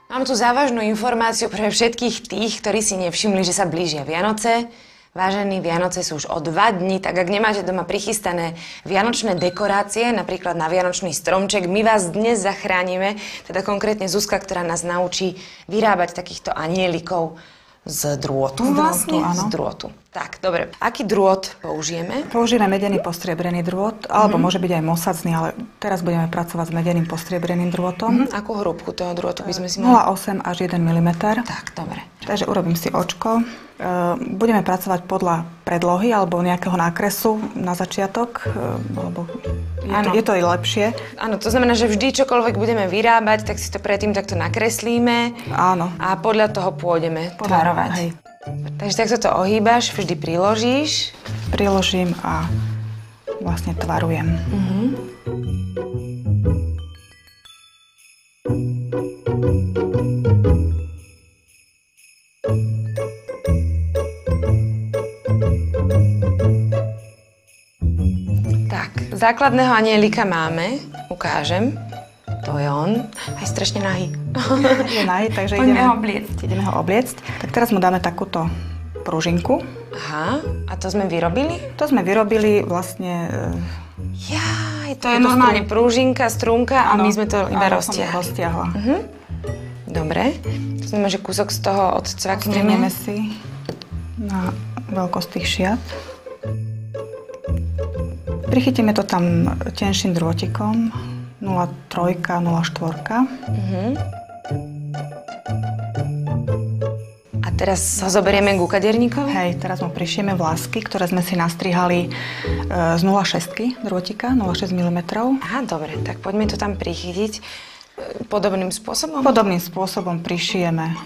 Mám tu závažnú informáciu pre všetkých tých, ktorí si nevšimli, že sa blížia Vianoce. Vážení, Vianoce sú už o 2 dni, tak ak nemáte doma prichystané vianočné dekorácie, napríklad na vianočný stromček, my vás dnes zachránime, teda konkrétne Zuzka, ktorá nás naučí vyrábať takýchto anielikov z drôtu vlastne? Áno. Z drôtu. Tak, dobre. Aký drôt použijeme? Použijeme medený postriebrený drôt, alebo môže byť aj mosacný, ale teraz budeme pracovať s medeným postriebreným drôtom. Akú hrúbku toho drôtu by sme si mali? 0,8 až 1 mm. Tak, dobre. Takže urobím si očko. Budeme pracovať podľa predlohy alebo nejakého nákresu na začiatok, lebo je to aj lepšie. Áno, to znamená, že vždy čokoľvek budeme vyrábať, tak si to predtým takto nakreslíme. Áno. A podľa toho pôjdeme tvarovať. Hej. Takže takto to ohýbaš, vždy priložíš. Priložím a vlastne tvarujem. Tak, základného anielika máme, ukážem. To je on, aj strašne nahý. Je nahý, takže Ideme ho obliecť. Tak teraz mu dáme takúto pružinku. Aha, a to sme vyrobili? To sme vyrobili vlastne... Jaj, to je normálne prúžinka, strunka a my sme to iba roztiahla. Dobre, to znamená, že kúsok z toho odcvakneme. Odstrihneme si na veľkosť tých šiat. Prichytíme to tam tenším drôtikom. 0,3, 0,4. A teraz ho zoberieme k ukaderníkovi? Hej, teraz mu prišieme vlásky, ktoré sme si nastrihali z 0,6 drôtika, 0,6 mm. Aha, dobre, tak poďme to tam prichytiť podobným spôsobom? Podobným spôsobom prišijeme.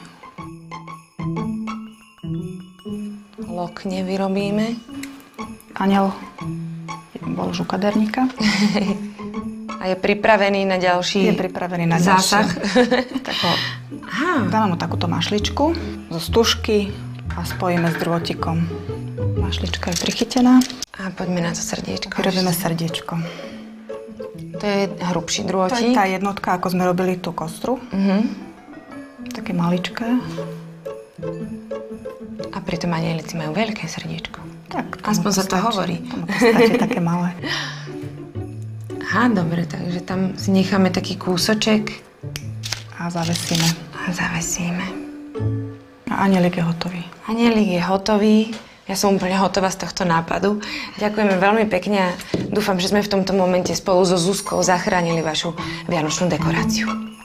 Lokne vyrobíme. Aniel bol už u kaderníka. A je pripravený na ďalší zásah. Dáme mu takúto mašličku zo stužky a spojíme s drôtikom. Mašlička je prichytená. A poďme na to srdiečko. Vyrobíme srdiečko. To je hrubší drôtik. To je tá jednotka, ako sme robili tú kostru. Také maličké. A pritom anielici majú veľké srdiečko. Tak, aspoň sa to hovorí. Tomu to stačí také malé. Aha, dobre, takže tam si necháme taký kúsoček. A zavesíme. A anielik je hotový. Anielik je hotový. Ja som úplne hotová z tohto nápadu. Ďakujeme veľmi pekne a dúfam, že sme v tomto momente spolu so Zuzkou zachránili vašu vianočnú dekoráciu.